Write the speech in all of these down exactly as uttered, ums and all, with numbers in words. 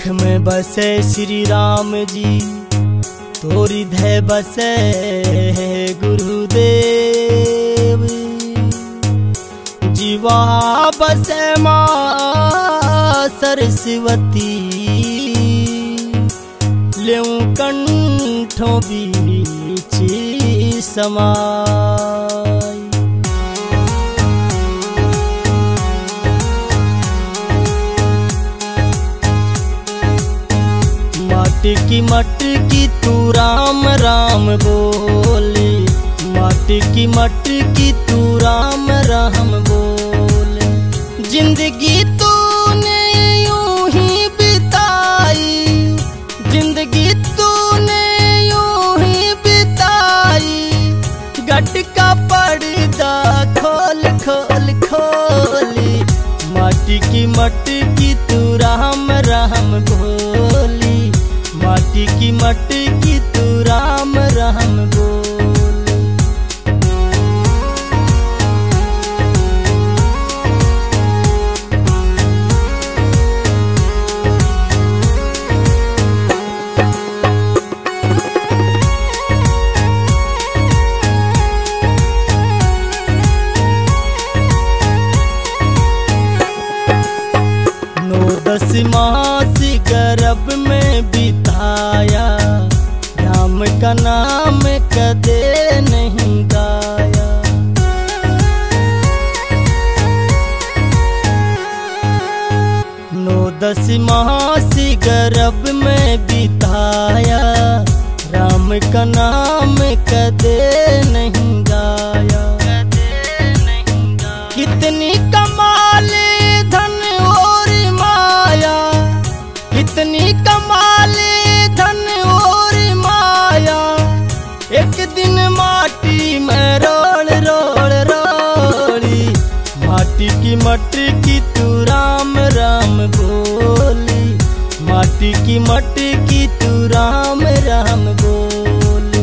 मुख में बसे श्री राम जी, तोरी धै बसे गुरुदेव। जीवा बसे माँ सरस्वती, लेऊं कंठों बीच समाई। मटकी मटकी तू राम राम बोले, मटकी मटकी तू राम राम बोले। जिंदगी तूने यूं ही बिताई, जिंदगी तूने यूं ही बिताई। गटका पर्दा खोल खोल खोली, मटकी मटकी तू राम राम बोली। मटकी मटकी तू राम राम बोली। नौ दस मास गर्भ में बिताया, राम का नाम कदे नहीं गाया। नौ दस मास गर्भ में बिताया, राम का नाम कदे नहीं गाया। कितनी कमाल धन और माया, कितनी कमाल धन और माया। एक दिन माटी में रोल रोल रोली, माटी की मटकी तू राम राम बोली। माटी की मटकी तू राम राम बोली।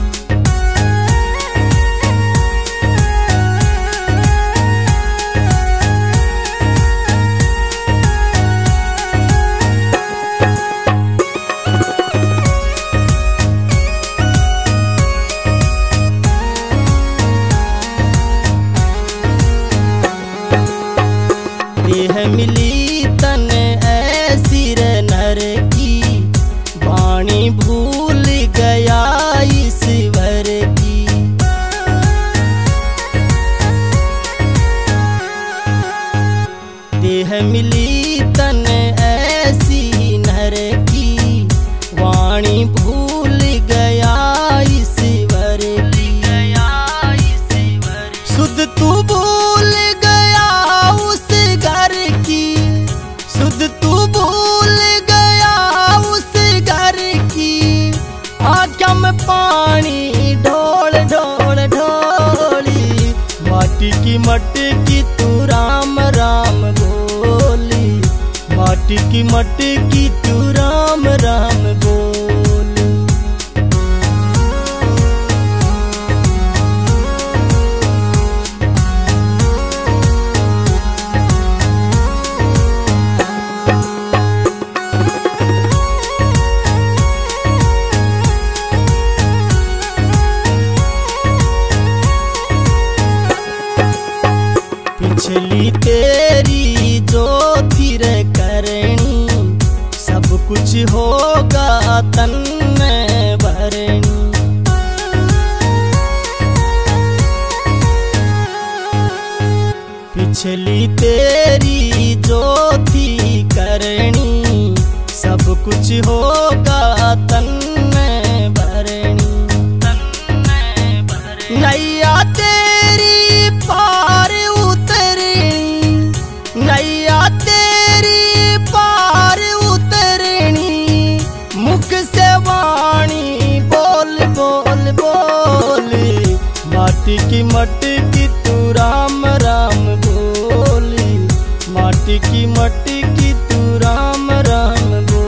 देह मिली तन ऐसी रे नर की, वाणी भूल गया ईश्वर की। देह मिली तन ऐसी नर की, वाणी भूल गया ईश्वर की। सुध तू भूल गया उस घर की, सुध तू भूल गया उस घर की। आँखों में पानी ढोल ढोल ढोली, माटी की मटकी तू राम राम बोली। माटी की मटकी तू राम राम बोली। पिछली तेरी जो थी रे करनी, सब कुछ होगा तन में भरनी। पिछली तेरी जो थी करनी, सब कुछ होगा तन में भरनी। नैया तेरी पार उतरनी, नैया तेरी पार उतरनी। मुख से वाणी बोल बोल बोली, माटी की मटकी तू राम राम बोली। माटी की मटकी तू राम राम बोली।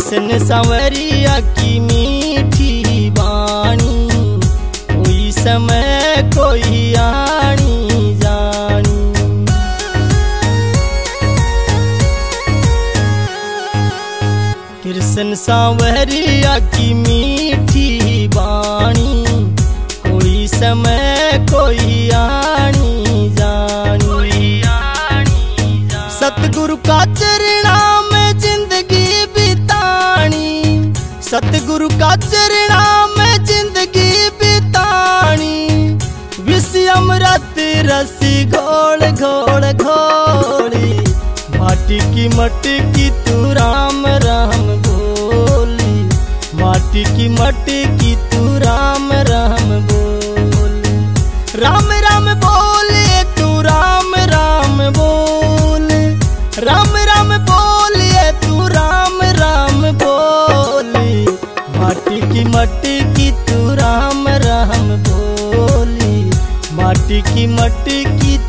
कृष्ण सांवरिया की मीठी वाणी, कोई समय कोई आनी जानी। कृष्ण सांवरिया की मीठी वाणी, कोई समय कोई आनी जानी। सतगुरु का चरणा में जिंदगी बितानी, सतगुरु का चरणा में जिंदगी बितानी। विष अमृत रस घोल घोल घोली, माटी की मटकी तू राम राम बोली, माटी की मटकी तू राम राम बोली। राम राम बोले तू राम राम बोले, राम राम बोले तू राम राम बोली। माटी की मटकी तू राम राम बोली, माटी की मटकी